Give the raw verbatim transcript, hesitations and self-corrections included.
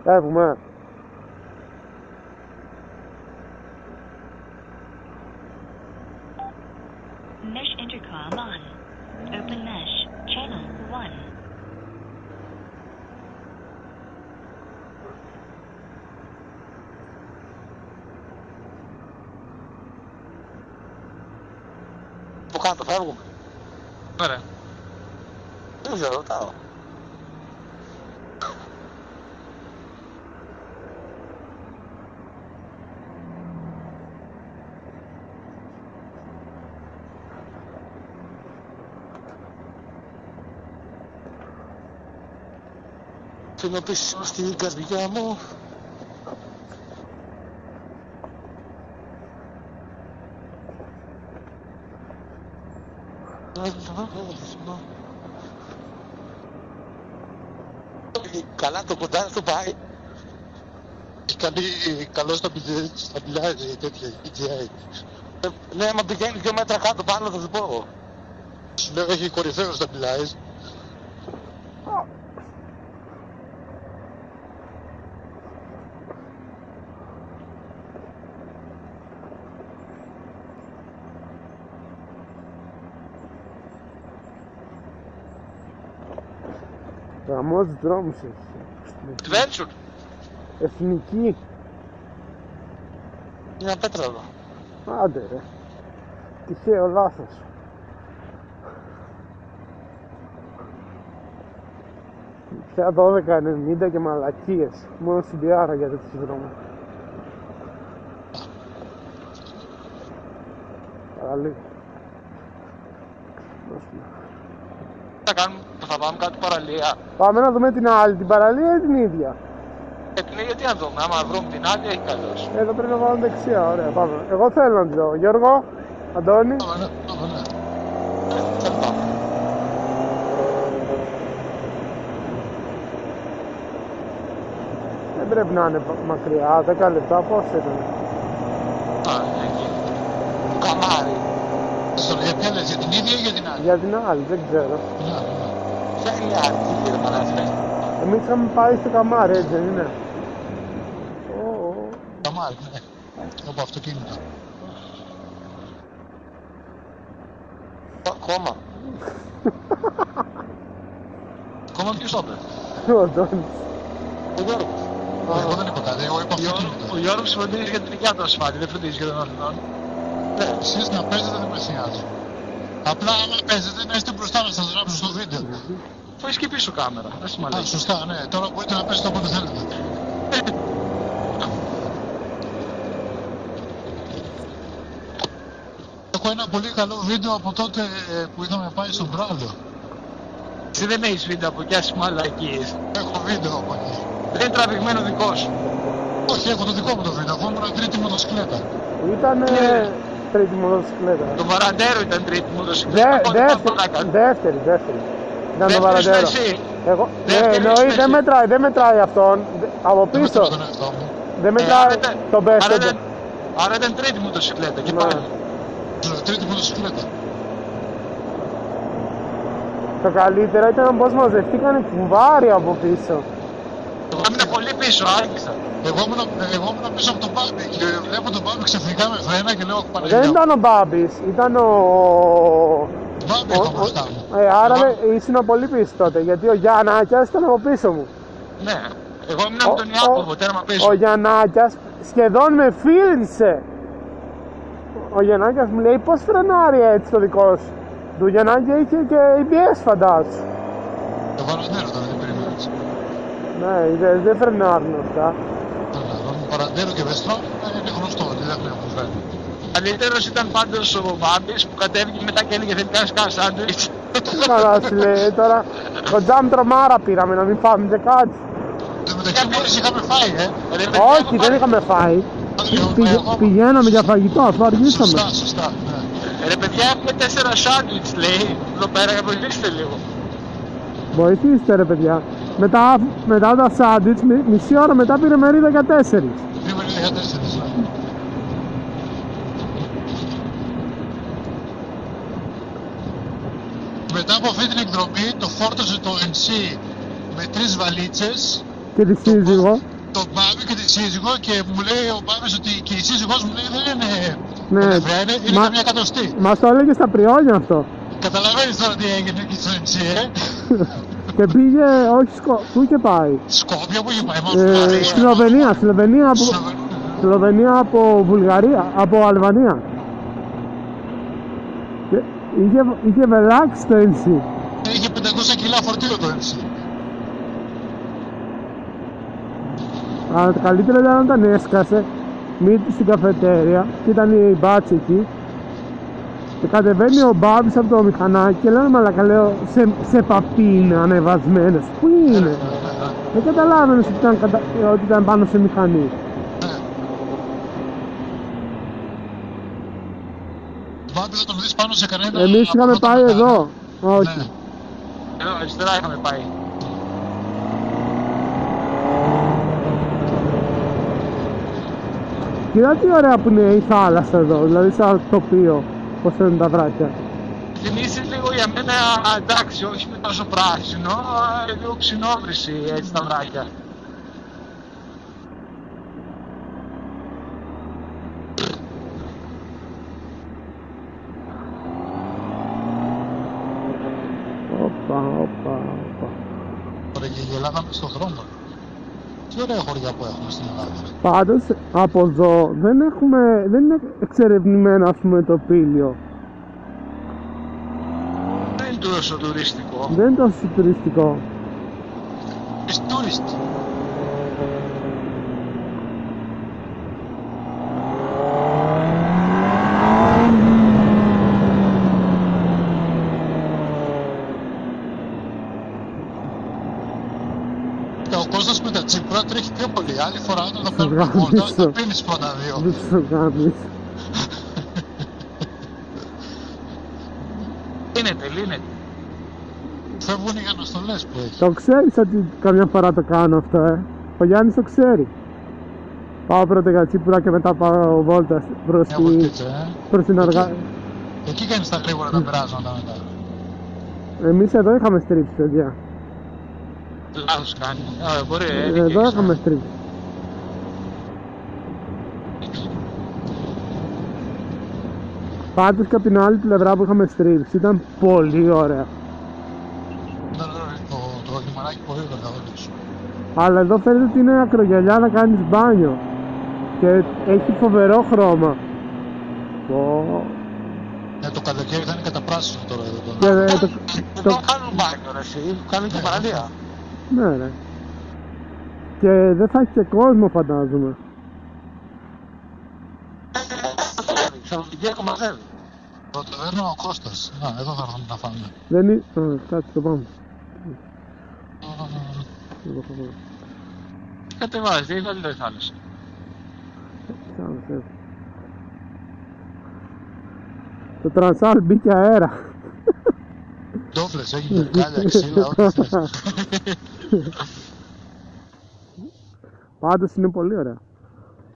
Έχουμε. Mesh intercom on. Open mesh. Channel one. Πού κάτω φεύγουμε. Ωραία. Δεν ξέρω, ρωτάω. Θέλω πίσω στην καρδιά μου. Καλά το κοντά στο πάει. Έχει κάνει καλό στα μπιλιάρια τέτοια τζι τζέι. Ναι, άμα πηγαίνει δύο μέτρα κάτω πάνω θα σου πω. Σου λέω έχει κορυφαίο στα μπιλιάρια. Γαμός δρόμους έχει. Adventure. Εθνική. Μια πέτρα εδώ. Άντε ρε. Τυχαίο λάθος. Πια δώδεκα ενενήντα και μαλακίες. Μόνο στην Πιάρα για τέτοιους δρόμους. Παραλίγο. Θα κάνουμε, θα πάμε κάτι παραλία. Πάμε να δούμε την άλλη, την παραλία ή την ίδια. Ε, την ίδια τι να δούμε, άμα βρούμε την άλλη έχει καλώς. Εδώ πρέπει να βάλουμε δεξιά, ωραία, πάμε. Εγώ θέλω να τη δω. Γιώργο, Αντώνη. Πάμε, ναι, πάμε, ναι. Δεν πάμε. Δεν πρέπει να είναι μακριά, δέκα λεπτά, πώς ήταν. Α, εκεί. Καμάρι. Για ποια λες, για την ίδια ή για την άλλη? Για την άλλη, δεν ξέρω. Την άλλη, ναι. Ποια είναι η άλλη, κύριε Πανάθη. Εμείς είχαμε πάει στο καμάρι, έτσι δεν είναι. Καμάρι, ναι. Από αυτοκίνητα. Ακόμα. Ακόμα ποιος το είπε? Ο Αντώνης. Ο Γιώργος. Εγώ δεν είπα κάτι, εγώ είπα αυτοκίνητα. Ο Γιώργος φροντίζει για την δικιά του ασφάλεια, δεν φροντίζει για τον άλλον. Ναι, εσείς να παίζετε δεν με νοιάζει. Απλά άμα παίζετε να είστε μπροστά να σας γράψω στο βίντεο. Που έχει και πίσω κάμερα, δεν Α, σημαίνει. σωστά, ναι. Τώρα μπορείτε να παίζετε όποτε θέλετε. Έχω ένα πολύ καλό βίντεο από τότε που είχαμε πάει στον Πράδο. Εσύ δεν έχεις βίντεο από εκεί, ας μαλακίες. Έχω βίντεο από εκεί. Δεν είναι τραβηγμένο δικό σου. Όχι, έχω το δικό μου το βίντεο. Εγώ ήμουν τρίτη μοτοσυκλέτα. Ήτανε Ναι. τρίτη μοτοσυκλέτα. Το Βαραντέρο ήταν τρίτη Δε, μοτοσυκλέτα. δεύτερη, δεύτερη, δεύτερη. Ήταν το Δεύτερος Βαραντέρο. εσύ. Εγώ, ναι, Δεύτερος εννοεί, εσύ. δεν μετράει, δεν μετράει αυτόν. Δε- Από Δεν πίσω. μετρώ τον εαυτό μου. Δεν Ε, μετράει άρα ήταν- τον άρα πέστο. ήταν- Άρα ήταν τρίτη μοτοσυκλέτα και Ναι. πάλι. Τρίτη μοτοσυκλέτα. Το καλύτερο ήταν πως μαζευτήκανε κουβάρι από πίσω. Εγώ ήμουν πολύ πίσω, άρχισα. Εγώ ήμουν, εγώ ήμουν πίσω από τον Μπάμπη και βλέπω τον Μπάμπη ξαφνικά με φρένα και λέω Παναγιά. Δεν ήταν ο Μπάμπης, ήταν ο... Μπάμπη ο- είχα ο- μπροστά μου. Ε, άρα Εγώ- δε- ήσουν πολύ πίσω τότε, γιατί ο Γιαννάκιας ήταν από πίσω μου. Ναι. Εγώ ήμουν από τον Ιάκωβο, τέρμα πίσω. Ο Γιαννάκιας σχεδόν με φίλησε. Ο Γιαννάκιας μου λέει πως φρενάρει έτσι το δικό σου. Του Γιαννάκη είχε και έι μπι ες φαντάσου. Το Βαραντέρο τώρα δεν περίμενα έτσι. Ναι, είδες, δεν φρενάρουν αυτά. Βαραντέρο και Βεστρό είναι γνωστό ότι δεν έχουν φρένα. Καλύτερος ήταν πάντως ο Μπάμπης που κατέβηκε μετά και έλεγε δεν κάνεις καν σάντουιτς. Καλά σου λέει τώρα. Το τζαμ τρομάρα πήραμε να μην φάμε και κάτι. Εν τω μεταξύ μόλις είχαμε φάει, ε. Ρε παιδιά, Όχι, έχω δεν πάει- είχαμε φάει. Πηγα- Πηγα- Πηγαίναμε για φαγητό, αφού αργήσαμε. Σωστά, σωστά. Ναι. Ρε παιδιά έχουμε τέσσερα σάντουιτς λέει. Εδώ πέρα βοηθήστε λίγο. Βοηθήστε ρε παιδιά. Μετά, μετά τα σάντουιτς, μι- μισή ώρα μετά πήρε μερίδα για τέσσερις. Δύο μερίδα για τέσσερις. ναι. Μετά από αυτή την εκδρομή το φόρτωσε το εν σι με τρεις βαλίτσες Και τη σύζυγο. τον Μπάμπη και τη σύζυγο και μου λέει ο Μπάμπης ότι και η σύζυγός μου λέει δεν είναι Ναι, ελεύθερα, είναι, είναι μα- καμιά εκατοστή. Μας το έλεγε στα πριόνια αυτό. Καταλαβαίνεις τώρα τι έγινε εκεί στο νησί, ε. Και πήγε, όχι σκο... πού είχε πάει. Σκόπια που είχε πάει, Ε, μόνο Σλοβενία, Σλοβενία από... Σλοβενία από Βουλγαρία, από Αλβανία. Και είχε, είχε βελάξει το νησί. Είχε πεντακόσια κιλά φορτίο το νησί. Αλλά το καλύτερο ήταν όταν έσκασε, μύτη στην καφετέρια και ήταν η μπάτση εκεί. Και κατεβαίνει ο Μπάμπης από το μηχανάκι και λέω μαλακα, λέω, σε, σε παπί είναι ανεβασμένος. Πού είναι? Δεν καταλάβαινες ότι ήταν, κατα... ότι ήταν πάνω σε μηχανή. Μπάμπη θα τον δεις πάνω σε κανένα... Εμείς από είχαμε αυτά τα πάει μεγάλα. εδώ. Όχι. Ναι. Εδώ αριστερά είχαμε πάει. Κοίτα τι ωραία που είναι η θάλασσα εδώ, δηλαδή σαν τοπίο, πως είναι τα βράχια. Θυμίζει λίγο για μένα, εντάξει, όχι με τόσο πράσινο, αλλά λίγο ξινόβρηση έτσι τα βράχια. Όπα, όπα, όπα. Ωραία, και η Ελλάδα μες στον δρόμο. Τι ωραία χωριά που έχουμε στην Ελλάδα. Πάντως από εδώ δεν έχουμε, δεν είναι εξερευνημένο ας πούμε το πήλιο. Δεν είναι τόσο τουριστικό. Δεν είναι τόσο τουριστικό. It's tourist. Ο Κώστας με τα τσίπρα τρέχει πιο πολύ. Άλλη φορά όταν θα παίρνουμε βόλτα θα πίνεις πρώτα δύο. Δεν το κάνεις. Λύνεται, λύνεται. Φεύγουν οι αναστολές που έχει. Το ξέρεις ότι καμιά φορά το κάνω αυτό, ε. Ο Γιάννης το ξέρει. Πάω πρώτα για Τσίπουρα και μετά πάω βόλτα προς, Μια τη... βολτίτσα, ε. προς την αργά. Εκεί κάνεις τα γρήγορα τα περάσματα μετά. Εμείς εδώ είχαμε στρίψει, παιδιά. Λάθος κάνει. Α, μπορεί, ε, Εδώ δίκαιο είχαμε έχεις, στρίψει. Πάντως και από την άλλη πλευρά που είχαμε στρίψει ήταν πολύ ωραία. Ναι, ναι, ναι, το, το λιμανάκι πολύ ωραία, όντως. Αλλά εδώ φαίνεται ότι είναι ακρογελιά να κάνεις μπάνιο. Και έχει φοβερό χρώμα. Πω. Ναι, το καλοκαίρι θα είναι καταπράσινο τώρα εδώ. Και Τώρα. ε, το, Εδώ το, κάνουν μπάνιο ρε εσύ, κάνουν και παραλία. ναι, ρε. Και δεν θα έχει και κόσμο φαντάζομαι. Σαββατοκύριακο μαζεύει. Το ταβέρνο ο Κώστας. Να, εδώ θα έρθουμε να φάμε. Δεν είναι... Α, κάτσε το πάμε. Α, Κατεβάζει, δεν είναι άλλη θάλασσα. Το Τρανσάλ μπήκε αέρα. Ντόφλες, έγινε κάλια, ξύλα, ό,τι θες. Πάντως είναι πολύ ωραία.